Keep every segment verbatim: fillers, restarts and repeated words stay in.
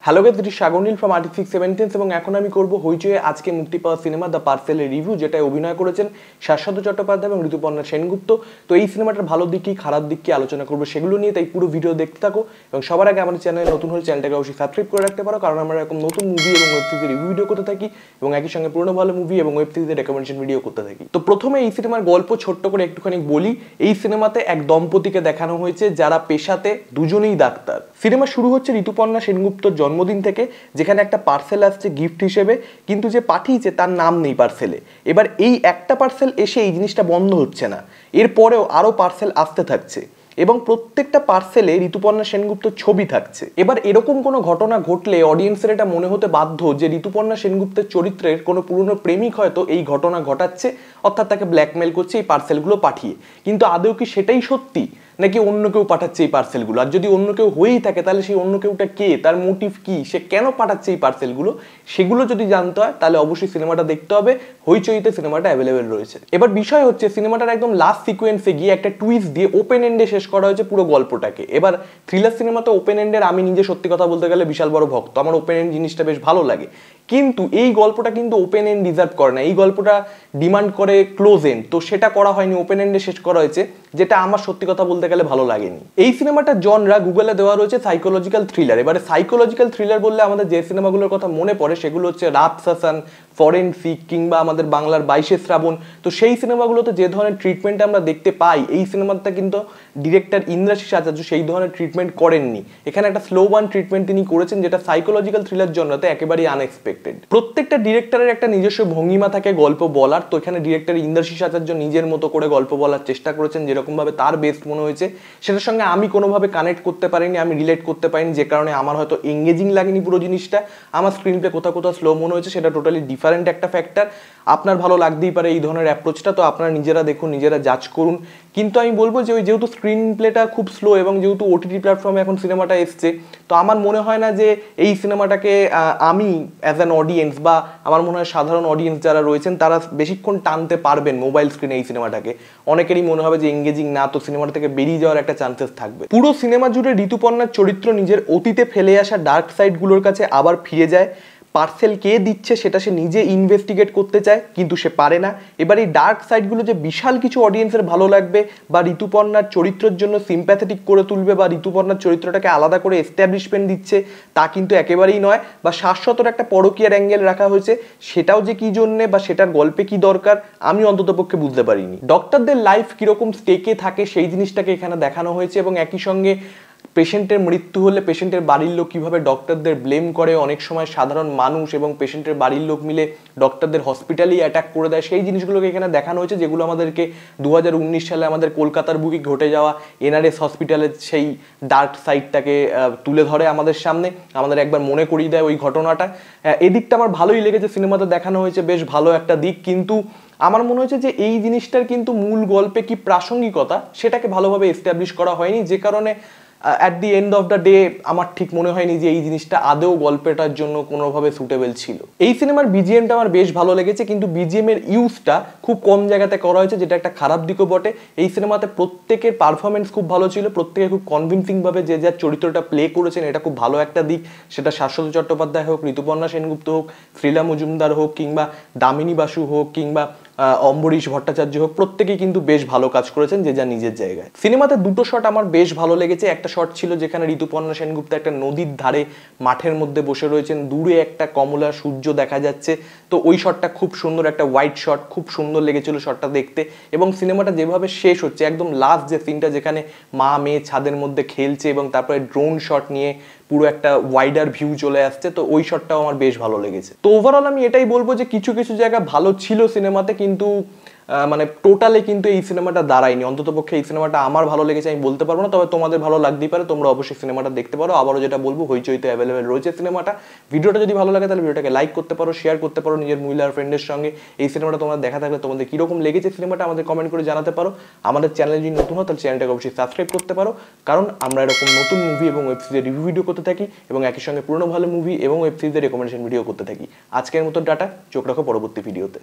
Hello guys, this is Sagar Neel from Artifix Seventeens এবং এখন আমি করব হইচয়ে আজকে মুক্তি পাওয়া সিনেমা দ্য পার্সেলের রিভিউ, যেটায় অভিনয় করেছেন শাশ্বত চট্টোপাধ্যায় এবং ঋতুপর্ণা সেনগুপ্ত। তো এই সিনেমাটার ভালো দিক কি খারাপ দিক কি আলোচনা করবো সেগুলো নিয়ে, তাই পুরো ভিডিও দেখতে থাকো। এবং সবার আগে আমাদের চ্যানেলে নতুন হলে চ্যানেলটাকে অবশ্যই সাবস্ক্রাইব করে রাখতে পারো, কারণ আমরা এরকম নতুন মুভি এবং ওয়েব সিরিজের রিভিউ ভিডিও করতে থাকি এবং একই সঙ্গে পুরনো ভালো মুভি এবং ওয়েব সিরিজের রেকমেন্ডেশন ভিডিও করতে থাকি। তো প্রথমে এই সিনেমার গল্প ছোট্ট করে একটুখানি বলি। এই সিনেমাতে এক দম্পতিকে দেখানো হয়েছে যারা পেশাতে দুজনেই ডাক্তার। সিনেমা শুরু হচ্ছে ঋতুপর্ণা সেনগুপ্তর জন্মদিন থেকে, যেখানে একটা পার্সেল আসছে গিফট হিসেবে, কিন্তু যে পাঠিয়েছে তার নাম নেই পার্সেলে। এবার এই একটা পার্সেল এসে এই জিনিসটা বন্ধ হচ্ছে না, এরপরেও আরও পার্সেল আসতে থাকছে এবং প্রত্যেকটা পার্সেলে ঋতুপর্ণা সেনগুপ্তর ছবি থাকছে। এবার এরকম কোনো ঘটনা ঘটলে অডিয়েন্সের এটা মনে হতে বাধ্য যে ঋতুপর্ণা সেনগুপ্তের চরিত্রের কোনো পুরনো প্রেমিক হয়তো এই ঘটনা ঘটাচ্ছে, অর্থাৎ তাকে ব্ল্যাকমেল করছে এই পার্সেলগুলো পাঠিয়ে। কিন্তু আদৌ কি সেটাই সত্যি, নাকি অন্য কেউ পাঠাচ্ছে এই পার্সেলগুলো? আর যদি অন্য কেউ হয়েই থাকে তাহলে সেই অন্য কেউটা কে, তার মোটিভ কি, সে কেন পাঠাচ্ছে এই পার্সেলগুলো, সেগুলো যদি জানতে হয় তাহলে অবশ্যই সিনেমাটা দেখতে হবে। হইচইতে সিনেমাটা অ্যাভেলেবেল রয়েছে। এবার বিষয় হচ্ছে সিনেমাটার একদম লাস্ট সিকোয়েন্সে গিয়ে একটা টুইস্ট দিয়ে ওপেন এন্ডে শেষ করা হয়েছে পুরো গল্পটাকে। এবার থ্রিলার সিনেমাতে ওপেন এন্ডের আমি নিজে সত্যি কথা বলতে গেলে বিশাল বড় ভক্ত, আমার ওপেন এন্ড জিনিসটা বেশ ভালো লাগে। কিন্তু এই গল্পটা কিন্তু ওপেন এন্ড ডিজার্ভ করে না, এই গল্পটা ডিমান্ড করে ক্লোজ এন্ড, তো সেটা করা হয়নি, ওপেন এন্ডে শেষ করা হয়েছে, যেটা আমার সত্যি কথা বলতে গেলে ভালো লাগেনি। এই সিনেমাটার জনরা গুগলে দেওয়া রয়েছে সাইকোলজিক্যাল থ্রিলার। এবারে সাইকোলজিক্যাল থ্রিলার বললে আমাদের যে সিনেমাগুলোর কথা মনে পড়ে সেগুলো হচ্ছে রাতসাসান, ফরেনসিক কিংবা আমাদের বাংলার বাইশে শ্রাবণ। তো সেই সিনেমাগুলোতে যে ধরনের ট্রিটমেন্ট আমরা দেখতে পাই, এই সিনেমাটা কিন্তু ডিরেক্টর ইন্দ্রাশিস আচার্য সেই ধরনের ট্রিটমেন্ট করেননি। এখানে একটা স্লো ওয়ান ট্রিটমেন্ট তিনি করেছেন, যেটা সাইকোলজিক্যাল থ্রিলার জনরাতে একেবারেই আনএক্সপেক্টেড। প্রত্যেকটা ডিরেক্টরের একটা নিজস্ব ভঙ্গিমা থাকে গল্প বলার, তো এখানে ডিরেক্টর ইন্দ্রাশিস আচার্য নিজের মতো করে গল্প বলার চেষ্টা করেছেন, যেরকম ভাবে তার বেস্ট মনে হয়েছে। সেটার সঙ্গে আমি কোনোভাবে কানেক্ট করতে পারিনি, আমি রিলেট করতে পারিনি, যে কারণে আমার হয়তো এঙ্গেজিং লাগেনি পুরো জিনিসটা। আমার স্ক্রিন প্লে কোথাও কোথাও স্লো মনে হয়েছে, সেটা টোটালি ডিফারেন্ট একটা ফ্যাক্টর। আপনার ভালো লাগতেই পারে এই ধরনের অ্যাপ্রোচটা, তো আপনারা নিজেরা দেখুন, নিজেরা জাজ করুন। কিন্তু আমি বলবো যে ওই যেহেতু স্ক্রিন প্লেটা খুব স্লো এবং যেহেতু ওটিটি প্ল্যাটফর্মে এখন সিনেমাটা এসছে, তো আমার মনে হয় না যে এই সিনেমাটাকে আমি অ্যাজ অ্যান অডিয়েন্স বা আমার মনে হয় সাধারণ অডিয়েন্স যারা রয়েছেন তারা বেশিক্ষণ টানতে পারবেন মোবাইল স্ক্রিনে এই সিনেমাটাকে। অনেকেরই মনে হবে যে এঙ্গেজিং না, তো সিনেমাটা থেকে বেরিয়ে যাওয়ার একটা চান্সেস থাকবে। পুরো সিনেমা জুড়ে ঋতুপর্ণার চরিত্র নিজের অতীতে ফেলে আসা ডার্ক সাইডগুলোর কাছে আবার ফিরে যায়। পার্সেল কে দিচ্ছে সেটা সে নিজে ইনভেস্টিগেট করতে চায়, কিন্তু সে পারে না। এবার এই ডার্ক সাইডগুলো যে বিশাল কিছু অডিয়েন্সের ভালো লাগবে বা ঋতুপর্ণার চরিত্রের জন্য সিম্প্যাথেটিক করে তুলবে বা ঋতুপর্ণার চরিত্রটাকে আলাদা করে এস্টাবলিশমেন্ট দিচ্ছে, তা কিন্তু একেবারেই নয়। বা শাশ্বতর একটা পরকীয়ার অ্যাঙ্গেল রাখা হয়েছে, সেটাও যে কি জন্যে বা সেটার গল্পে কি দরকার আমি অন্তত পক্ষে বুঝতে পারিনি। ডক্টরদের লাইফ কিরকম স্টেকে থাকে সেই জিনিসটাকে এখানে দেখানো হয়েছে এবং একই সঙ্গে পেশেন্টের মৃত্যু হলে পেশেন্টের বাড়ির লোক কীভাবে ডক্টরদের ব্লেম করে, অনেক সময় সাধারণ মানুষ এবং পেশেন্টের বাড়ির লোক মিলে ডক্টরদের হসপিটালেই অ্যাটাক করে দেয়, সেই জিনিসগুলোকে এখানে দেখানো হয়েছে, যেগুলো আমাদেরকে দু হাজার উনিশ সালে আমাদের কলকাতার বুকে ঘটে যাওয়া এনআরএস হসপিটালের সেই ডার্ক সাইডটাকে তুলে ধরে আমাদের সামনে, আমাদের একবার মনে করিয়ে দেয় ওই ঘটনাটা। এদিকটা আমার ভালোই লেগেছে, সিনেমাতে দেখানো হয়েছে, বেশ ভালো একটা দিক। কিন্তু আমার মনে হয়েছে যে এই জিনিসটার কিন্তু মূল গল্পে কি প্রাসঙ্গিকতা সেটাকে ভালোভাবে এস্টাবলিশ করা হয়নি, যে কারণে at the end of the day আমার ঠিক মনে হয়নি যে এই জিনিসটা আদৌ গল্পটার জন্য কোনোভাবে সুটেবল ছিল। এই সিনেমার বিজিএমটা আমার বেশ ভালো লেগেছে, কিন্তু বিজিএম এর ইউজটা খুব কম জায়গাতে করা হয়েছে, যেটা একটা খারাপ দিকও বটে। এই সিনেমাতে প্রত্যেকের পারফরমেন্স খুব ভালো ছিল, প্রত্যেকে খুব কনভিনসিং ভাবে যে যার চরিত্রটা প্লে করেছেন, এটা খুব ভালো একটা দিক। সেটা শাশ্বত চট্টোপাধ্যায় হোক, ঋতুপর্ণা সেনগুপ্ত হোক, শ্রীলা মজুমদার হোক, কিংবা দামিনী বাসু হোক, কিংবা অম্বরীশ ভট্টাচার্য হোক, প্রত্যেকেই কিন্তু বেশ ভালো কাজ করেছেন যে যা নিজের জায়গায়। সিনেমাতে দুটো শট আমার বেশ ভালো লেগেছে। একটা শট ছিল যেখানে ঋতুপর্ণা সেনগুপ্ত একটা নদীর ধারে মাঠের মধ্যে বসে রয়েছেন, দূরে একটা কমলা সূর্য দেখা যাচ্ছে, তো ওই শটটা খুব সুন্দর, একটা হোয়াইট শট, খুব সুন্দর লেগেছিল শটটা দেখতে। এবং সিনেমাটা যেভাবে শেষ হচ্ছে, একদম লাস্ট যে সিনটা যেখানে মা মেয়ে ছাদের মধ্যে খেলছে এবং তারপরে ড্রোন শট নিয়ে পুরো একটা ওয়াইডার ভিউ চলে আসছে, তো ওই শটটাও আমার বেশ ভালো লেগেছে। তো ওভারঅল আমি এটাই বলবো যে কিছু কিছু জায়গা ভালো ছিল সিনেমাতে, কিন্তু মানে টোটালে কিন্তু এই সিনেমাটা দাঁড়ায়নি। অন্তত পক্ষে এই সিনেমাটা আমার ভালো লেগেছে আমি বলতে পারবো না, তবে তোমাদের ভালো লাগতেই পারে, তোমরা অবশ্যই সিনেমাটা দেখতে পারো। আবারও যেটা বলবো, হইচইতে অ্যাভেলেবেল রয়েছে সিনেমাটা। ভিডিওটা যদি ভালো লাগে তাহলে ভিডিওটাকে লাইক করতে পারো, শেয়ার করতে পারো নিজের মহিলার ফ্রেন্ডের সঙ্গে। এই সিনেমাটা তোমরা দেখা থাকলে তোমাদের কীরকম লেগেছে সিনেমাটা আমাদের কমেন্ট করে জানাতে পারো। আমাদের চ্যানেল যদি নতুন হয় তাহলে চ্যানেলটাকে অবশ্যই সাবস্ক্রাইব করতে পারো, কারণ আমরা এরকম নতুন মুভি এবং ওয়েব সিরিজের রিভিউ ভিডিও করতে থাকি এবং একই সঙ্গে পুরনো ভালো মুভি এবং ওয়েব সিরিজের রেকমেন্ডেশন ভিডিও করতে থাকি। আজকের মতো ডাটা, চোখ রাখো পরবর্তী ভিডিওতে।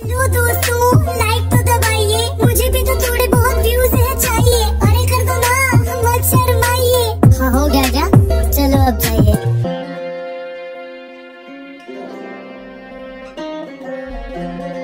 मुझे भी तो थोड़े बहुत व्यूज है चाहिए, अरे कर दो ना मत शर्माइए। हाँ हो गया क्या, चलो अब जाइए। না।